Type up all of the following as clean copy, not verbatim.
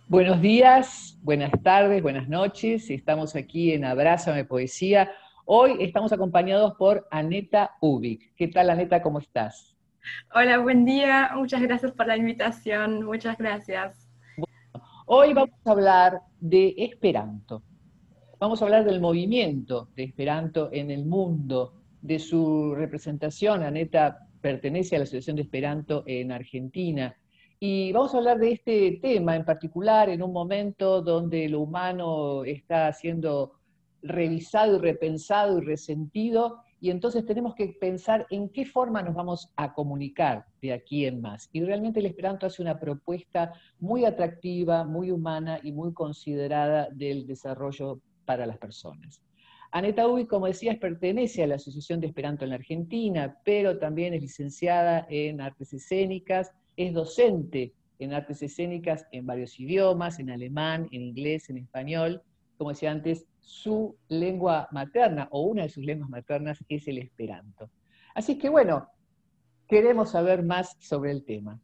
Buenos días, buenas tardes, buenas noches. Estamos aquí en Abrázame Poesía. Hoy estamos acompañados por Aneta Ubik. ¿Qué tal, Aneta? ¿Cómo estás? Hola, buen día. Muchas gracias por la invitación. Muchas gracias. Hoy vamos a hablar de Esperanto. Vamos a hablar del movimiento de Esperanto en el mundo, de su representación. Aneta pertenece a la Asociación de Esperanto en Argentina. Y vamos a hablar de este tema en particular en un momento donde lo humano está siendo revisado y repensado y resentido, y entonces tenemos que pensar en qué forma nos vamos a comunicar de aquí en más. Y realmente el Esperanto hace una propuesta muy atractiva, muy humana y muy considerada del desarrollo para las personas. Aneta Ubi, como decías, pertenece a la Asociación de Esperanto en la Argentina, pero también es licenciada en artes escénicas, es docente en artes escénicas en varios idiomas, en alemán, en inglés, en español. Como decía antes, su lengua materna, o una de sus lenguas maternas, es el esperanto. Así que bueno, queremos saber más sobre el tema.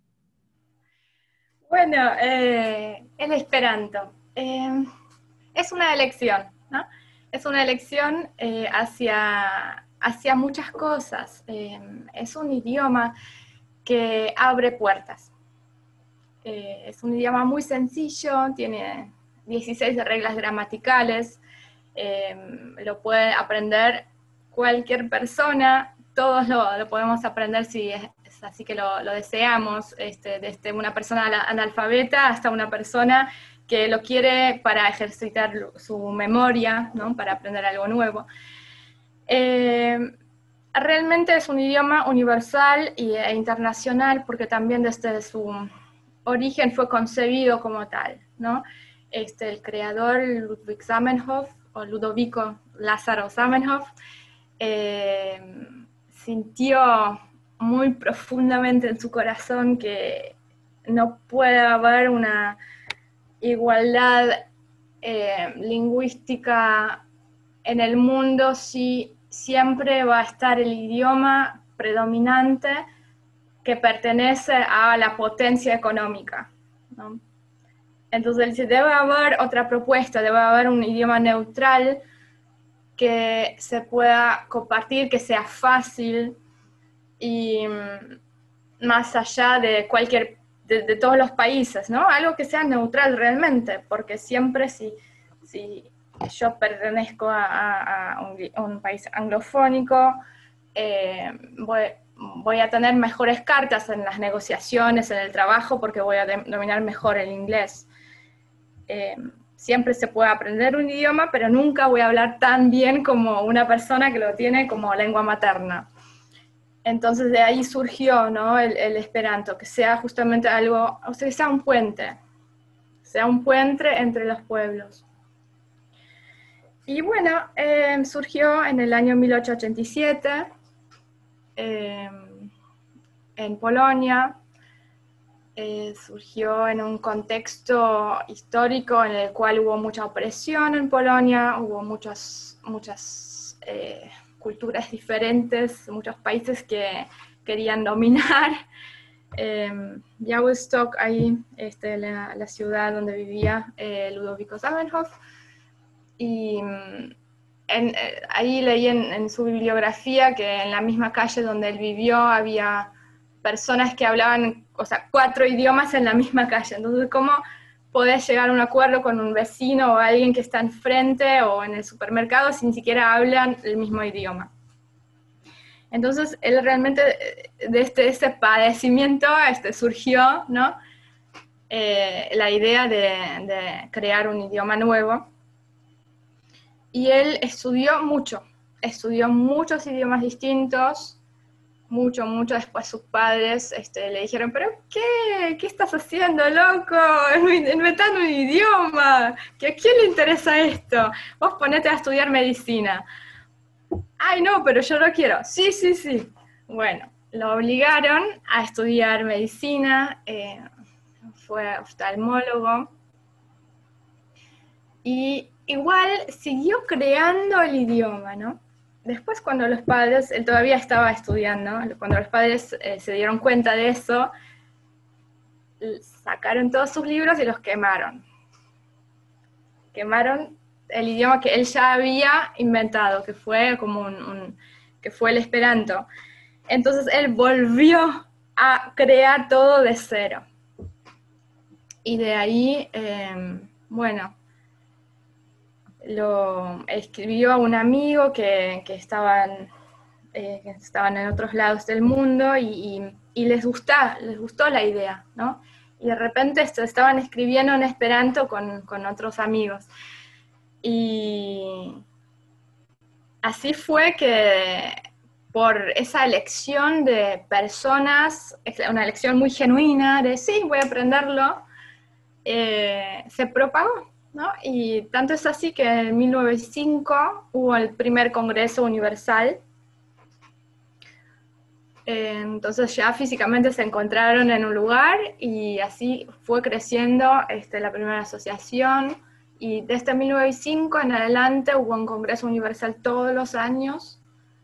Bueno, el Esperanto. Es una elección, ¿no? Es una elección hacia muchas cosas. Es un idioma que abre puertas. Es un idioma muy sencillo, tiene 16 reglas gramaticales, lo puede aprender cualquier persona, todos lo podemos aprender si es así que lo deseamos, desde una persona analfabeta hasta una persona que lo quiere para ejercitar su memoria, ¿no? Para aprender algo nuevo. Eh, Realmente es un idioma universal e internacional porque también desde su origen fue concebido como tal, ¿no? El creador Ludwig Zamenhof, o Ludovico Lázaro Zamenhof, eh, sintió muy profundamente en su corazón que no puede haber una igualdad lingüística en el mundo si siempre va a estar el idioma predominante que pertenece a la potencia económica, ¿no? Entonces debe haber otra propuesta, debe haber un idioma neutral que se pueda compartir, que sea fácil y más allá de de todos los países, ¿no? Algo que sea neutral realmente, porque siempre si yo pertenezco a un país anglofónico, voy a tener mejores cartas en las negociaciones, en el trabajo, porque voy a dominar mejor el inglés. Eh, Siempre se puede aprender un idioma, pero nunca voy a hablar tan bien como una persona que lo tiene como lengua materna. Entonces de ahí surgió, ¿no? El Esperanto, que sea justamente algo, o sea, que sea un puente entre los pueblos. Y bueno, surgió en el año 1887 eh, en Polonia. Surgió en un contexto histórico en el cual hubo mucha opresión en Polonia, hubo muchas culturas diferentes, muchos países que querían dominar. Białystok, ahí la ciudad donde vivía Ludovico Zamenhof, y ahí leí en su bibliografía que en la misma calle donde él vivió había personas que hablaban, o sea, 4 idiomas en la misma calle. Entonces, ¿cómo podés llegar a un acuerdo con un vecino o alguien que está enfrente o en el supermercado si ni siquiera hablan el mismo idioma? Entonces, él realmente de ese padecimiento surgió, ¿no? La idea de crear un idioma nuevo. Y él estudió muchos idiomas distintos, mucho. Después sus padres le dijeron, pero ¿qué estás haciendo, loco? Inventando un idioma, ¿que a quién le interesa esto? Vos ponete a estudiar medicina. Ay, no, pero yo no quiero. Sí, sí, sí. Bueno, lo obligaron a estudiar medicina, fue oftalmólogo, y igual siguió creando el idioma, ¿no? Después cuando los padres, él todavía estaba estudiando, cuando los padres se dieron cuenta de eso, sacaron todos sus libros y los quemaron. quemaron el idioma que él ya había inventado, que fue como que fue el Esperanto. Entonces él volvió a crear todo de cero. Y de ahí, bueno, lo escribió a un amigo que estaban en otros lados del mundo y les gustó la idea, ¿no? Y de repente estaban escribiendo en Esperanto con otros amigos. Y así fue que por esa elección de personas, una elección muy genuina de sí, voy a aprenderlo, se propagó, ¿no? Y tanto es así que en 1905 hubo el primer Congreso Universal. Entonces ya físicamente se encontraron en un lugar y así fue creciendo la primera asociación, y desde 1905 en adelante hubo un Congreso Universal todos los años.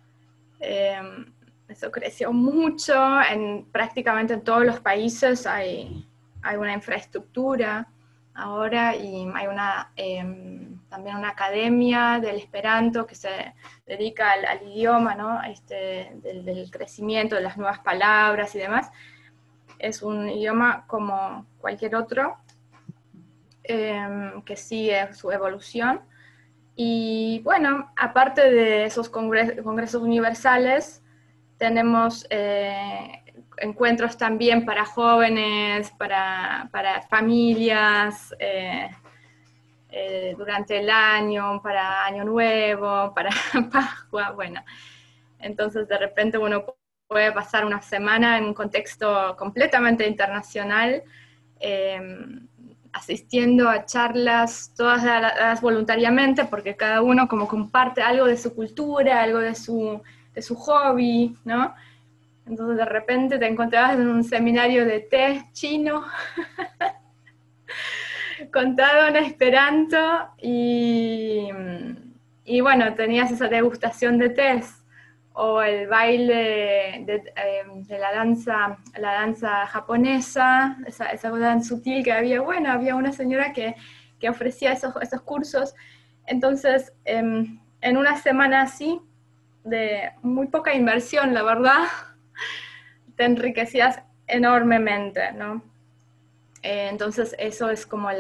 Eso creció mucho, prácticamente en todos los países hay una infraestructura ahora, y hay también una academia del Esperanto que se dedica al idioma, ¿no? Del crecimiento de las nuevas palabras y demás. Es un idioma como cualquier otro, que sigue su evolución. Y bueno, aparte de esos congresos universales, tenemos encuentros también para jóvenes, para familias, durante el año, para Año Nuevo, para Pascua, bueno. Entonces de repente uno puede pasar una semana en un contexto completamente internacional, asistiendo a charlas, todas dadas voluntariamente, porque cada uno como comparte algo de su cultura, algo de su hobby, ¿no? Entonces de repente te encontrabas en un seminario de té chino, contado en Esperanto, y bueno, tenías esa degustación de tés, o el baile de la danza japonesa, esa cosa tan sutil que había. Bueno, había una señora que ofrecía esos cursos. Entonces, en una semana así, de muy poca inversión, la verdad, te enriquecías enormemente, ¿no? Entonces eso es como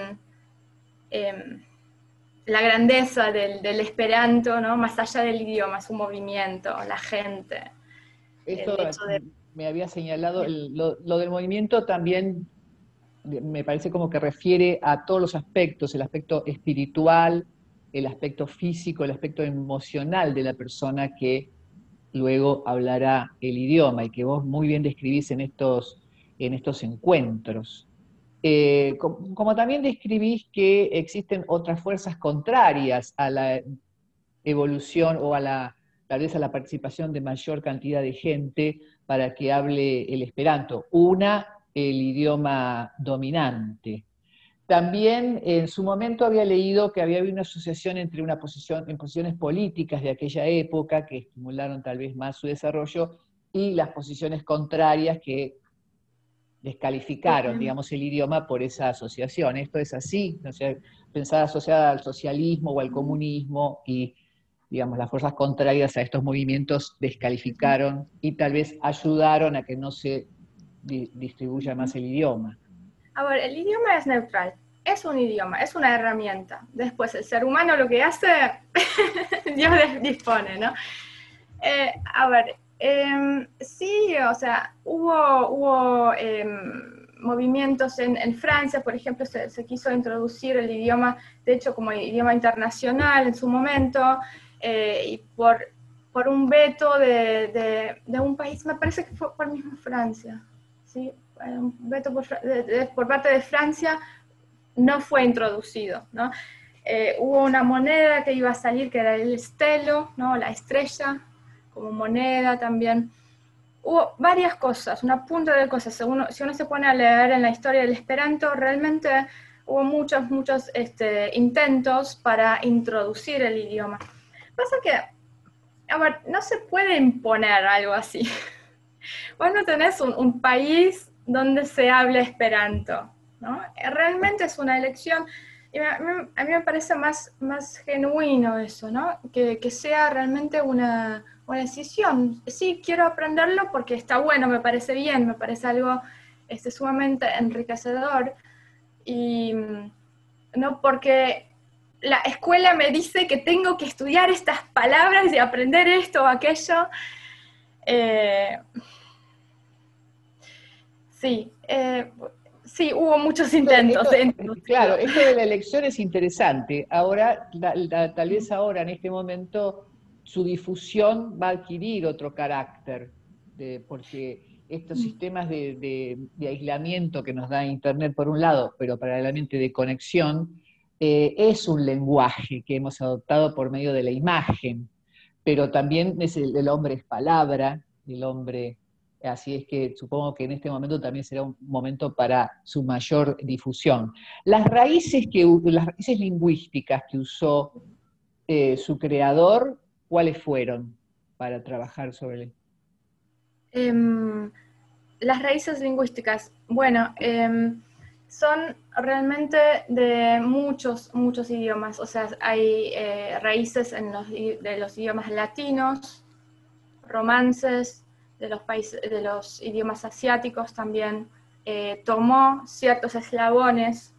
la grandeza del Esperanto, ¿no? Más allá del idioma, su movimiento, la gente. Esto me había señalado, lo del movimiento también me parece como que refiere a todos los aspectos, el aspecto espiritual, el aspecto físico, el aspecto emocional de la persona que luego hablará el idioma, y que vos muy bien describís en estos encuentros. Como también describís que existen otras fuerzas contrarias a la evolución o tal vez a la participación de mayor cantidad de gente para que hable el esperanto. Una, el idioma dominante. También en su momento había leído que había habido una asociación entre en posiciones políticas de aquella época que estimularon tal vez más su desarrollo, y las posiciones contrarias que descalificaron, digamos, el idioma por esa asociación. ¿Esto es así? O sea, pensar asociada al socialismo o al comunismo, y, digamos, las fuerzas contrarias a estos movimientos descalificaron y tal vez ayudaron a que no se distribuya más el idioma. A ver, el idioma es neutral, es un idioma, es una herramienta. Después, el ser humano lo que hace, Dios dispone, ¿no? A ver, sí, o sea, hubo movimientos en Francia, por ejemplo, se quiso introducir el idioma, de hecho, como idioma internacional en su momento, y por un veto de un país, me parece que fue por mismo Francia, ¿sí? Un veto por parte de Francia no fue introducido, ¿no? Hubo una moneda que iba a salir, que era el stelo, ¿no? La estrella, como moneda también. Hubo varias cosas, una punta de cosas. Si uno se pone a leer en la historia del Esperanto, realmente hubo muchos intentos para introducir el idioma. Pasa que, a ver, no se puede imponer algo así. Vos no tenés un país donde se hable Esperanto, ¿no? Realmente es una elección. Y a mí me parece más genuino eso, ¿no? Que sea realmente una decisión. Sí, quiero aprenderlo porque está bueno, me parece bien, me parece algo sumamente enriquecedor. Y no porque la escuela me dice que tengo que estudiar estas palabras y aprender esto o aquello. Eh, sí, sí, hubo muchos intentos. Claro, esto de la elección es interesante. Ahora, tal vez ahora, en este momento, su difusión va a adquirir otro carácter, porque estos sistemas de aislamiento que nos da Internet por un lado, pero paralelamente de conexión, es un lenguaje que hemos adoptado por medio de la imagen, pero también el hombre es palabra, el hombre. Así es que supongo que en este momento también será un momento para su mayor difusión. Las raíces lingüísticas que usó su creador, ¿cuáles fueron para trabajar sobre él? Em, las raíces lingüísticas, bueno, son realmente de muchos idiomas. O sea, hay raíces de los idiomas latinos, romances, de los idiomas asiáticos también. Tomó ciertos eslabones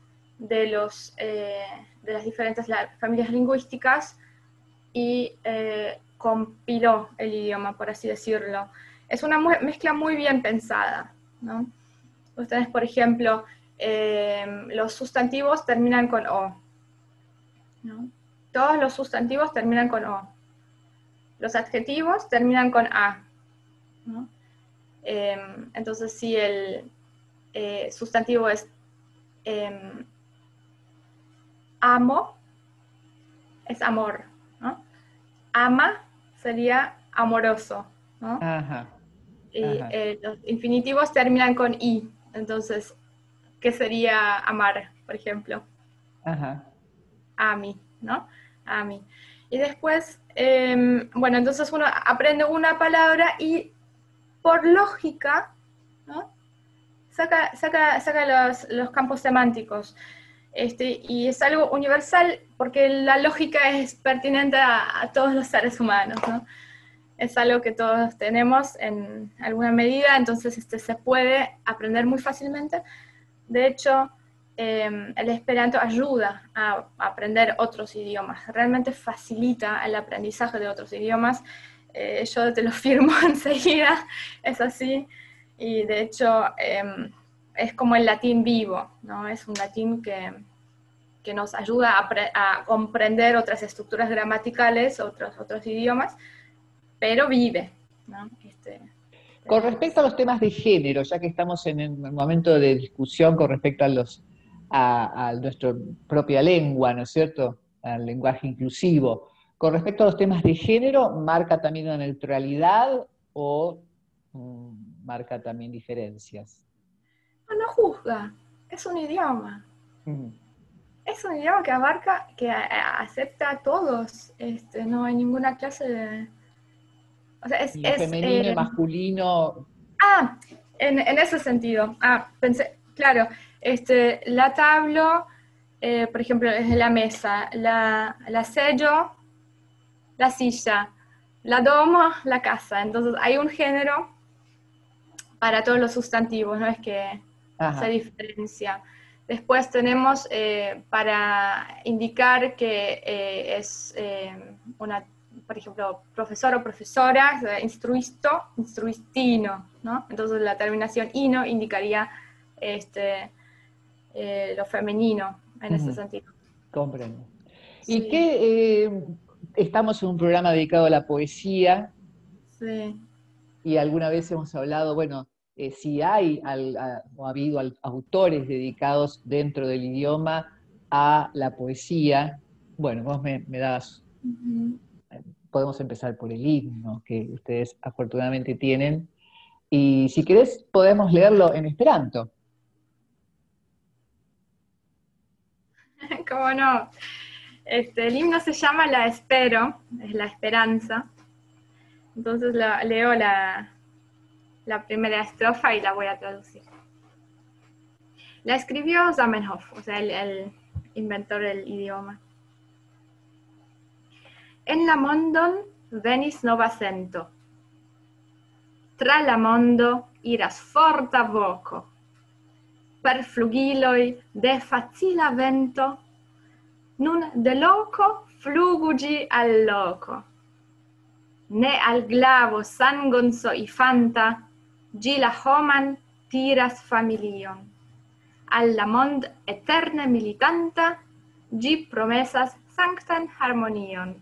de las diferentes familias lingüísticas y compiló el idioma, por así decirlo. Es una mezcla muy bien pensada, ¿no? Ustedes, por ejemplo, los sustantivos terminan con O, ¿no? Todos los sustantivos terminan con O. Los adjetivos terminan con A, ¿no? Entonces, si el sustantivo es amo, es amor, ¿no? Ama sería amoroso, ¿no? Ajá, Y ajá, los infinitivos terminan con I. Entonces, ¿qué sería amar, por ejemplo? ajá. Ami, ¿no? Ami. Y después, bueno, entonces uno aprende una palabra y por lógica, ¿no? Saca los campos semánticos. Y es algo universal porque la lógica es pertinente a todos los seres humanos, ¿no? Es algo que todos tenemos en alguna medida, entonces se puede aprender muy fácilmente. De hecho, el Esperanto ayuda a aprender otros idiomas, realmente facilita el aprendizaje de otros idiomas. Yo te lo firmo enseguida, es así, y de hecho es como el latín vivo, ¿no? Es un latín que nos ayuda a comprender otras estructuras gramaticales, otros idiomas, pero vive, ¿no? Con respecto a los temas de género, ya que estamos en el momento de discusión con respecto a nuestra propia lengua, ¿no es cierto? Al lenguaje inclusivo. Con respecto a los temas de género, ¿marca también una neutralidad o marca también diferencias? No juzga, es un idioma. Mm. Es un idioma que abarca, que acepta a todos. No hay ninguna clase de... O sea, Y femenino y masculino. ah, en ese sentido. Ah, pensé, claro, la tablo, por ejemplo, es la mesa, la sello, la silla, la domo, la casa. Entonces hay un género para todos los sustantivos, no es que se Ajá. diferencia. Después tenemos para indicar que es una, por ejemplo, profesor o profesora, instruisto, instruistino, ¿no? Entonces la terminación ino indicaría lo femenino en ese Ujú. sentido. Comprendo. Y Sí, que estamos en un programa dedicado a la poesía, sí. y alguna vez hemos hablado, bueno, si hay o ha habido autores dedicados dentro del idioma a la poesía. Bueno, vos me das, Ujú. podemos empezar por el himno que ustedes afortunadamente tienen, y si querés podemos leerlo en esperanto. ¿Cómo no? El himno se llama La Espero, es la esperanza. Entonces leo la primera estrofa y la voy a traducir. La escribió Zamenhof, o sea, inventor del idioma. En la mondon venis nova sento. Tra la mondo iras forta voco. Per flugiloi de facila vento, nun de loco flugu gi al loco. Ne al glavo sangon soifanta, gi la homan tiras familion. Al la mond eterne militanta, gi promesas sanctan harmonion.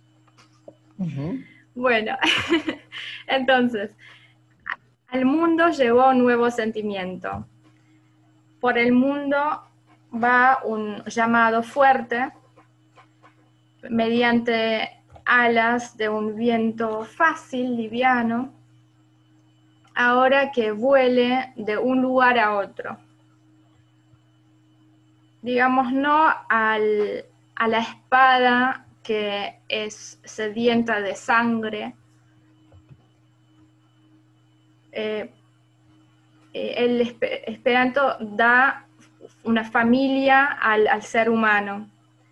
Bueno, entonces, al mundo llegó un nuevo sentimiento. Por el mundo va un llamado fuerte mediante alas de un viento fácil, liviano, ahora que vuele de un lugar a otro. Digamos, no a la espada que es sedienta de sangre. El Esperanto da una familia al ser humano,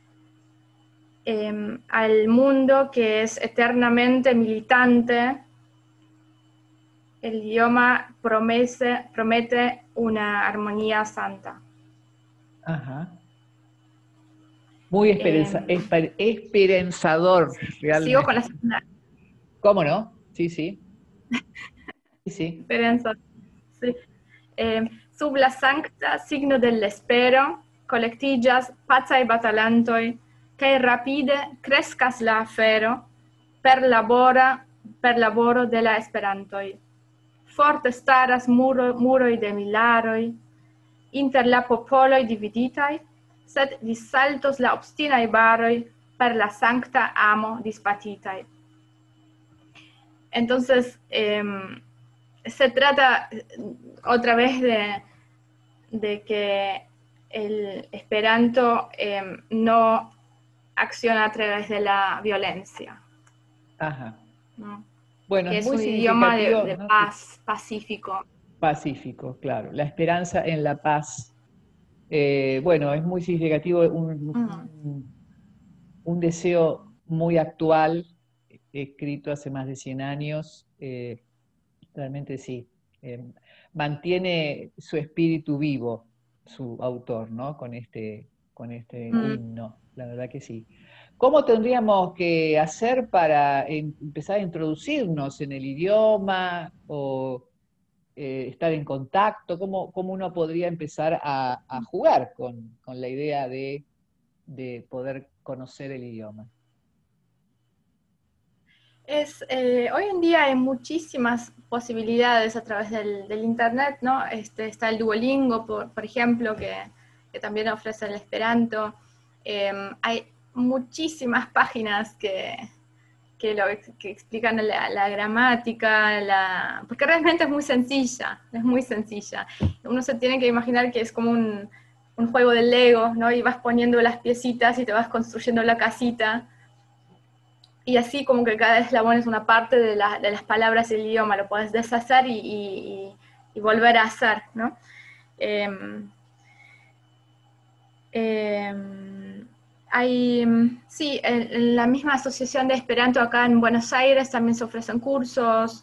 al mundo que es eternamente militante. El idioma promete una armonía santa. Ajá. Muy esperanzador, realmente. Sigo con la segunda. ¿Cómo no? Sí, sí. Sí, sí. Esperanza. Sí. Sub la sancta signo dell'espero, collectigas pacai batalantoi, cae rapide crescas la afero per laboro de la esperantoi. Forte staras muroi de milaroi, inter la popoloi dividitai, sed dissaltos la obstinai baroi per la sancta amo dispatitai. Entonces, se trata otra vez de que el Esperanto no acciona a través de la violencia. Ajá. ¿No? Bueno, que es es muy un idioma significativo, de ¿no? paz, pacífico. Pacífico, claro. La esperanza en la paz. Bueno, es muy significativo, un deseo muy actual, escrito hace más de 100 años. Realmente sí. Mantiene su espíritu vivo, su autor, ¿no? Con este himno. La verdad que sí. ¿Cómo tendríamos que hacer para empezar a introducirnos en el idioma o estar en contacto? ¿Cómo uno podría empezar a jugar con la idea de poder conocer el idioma? Hoy en día hay muchísimas posibilidades a través del Internet, ¿no? Está el Duolingo, por ejemplo, que también ofrece el Esperanto. Hay muchísimas páginas que explican la gramática, porque realmente es muy sencilla. Uno se tiene que imaginar que es como un juego de Lego, ¿no? Y vas poniendo las piecitas y te vas construyendo la casita. Y así como que cada eslabón es una parte de las palabras y el idioma, lo puedes deshacer y volver a hacer, ¿no? Sí, en la misma asociación de Esperanto acá en Buenos Aires también se ofrecen cursos,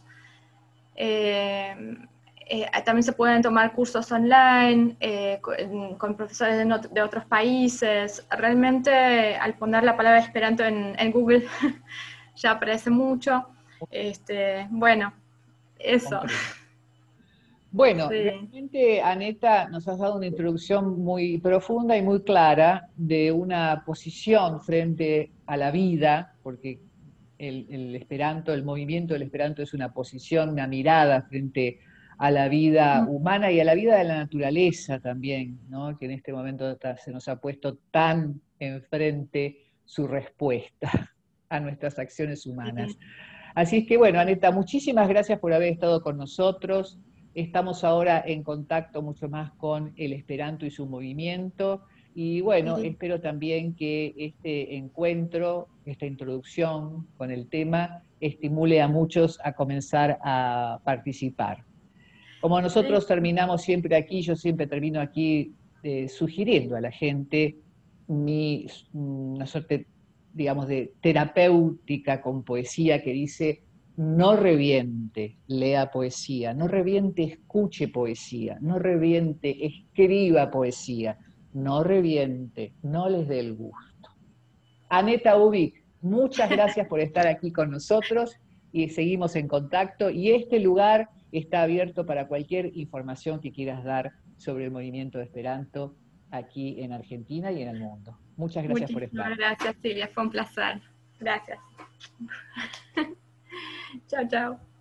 también se pueden tomar cursos online con profesores de otros países. Realmente al poner la palabra Esperanto en Google ya aparece mucho. Bueno, eso. Bueno, Sí. realmente, Aneta, nos has dado una introducción muy profunda y muy clara de una posición frente a la vida, porque el Esperanto, el movimiento del Esperanto es una posición, una mirada frente a la vida humana y a la vida de la naturaleza también, ¿no? Que en este momento se nos ha puesto tan enfrente su respuesta a nuestras acciones humanas. Así es que bueno, Aneta, muchísimas gracias por haber estado con nosotros. Estamos ahora en contacto mucho más con el Esperanto y su movimiento. Y bueno, espero también que este encuentro, esta introducción con el tema, estimule a muchos a comenzar a participar. Como nosotros terminamos siempre aquí, yo siempre termino aquí sugiriendo a la gente una suerte, digamos, de terapéutica con poesía que dice: no reviente, lea poesía, no reviente, escuche poesía, no reviente, escriba poesía, no reviente, no les dé el gusto. Aneta Ubik, muchas gracias por estar aquí con nosotros y seguimos en contacto, y este lugar está abierto para cualquier información que quieras dar sobre el movimiento de Esperanto aquí en Argentina y en el mundo. Muchas gracias por estar. Muchísimas gracias, Silvia, fue un placer. Gracias. Chao, chao.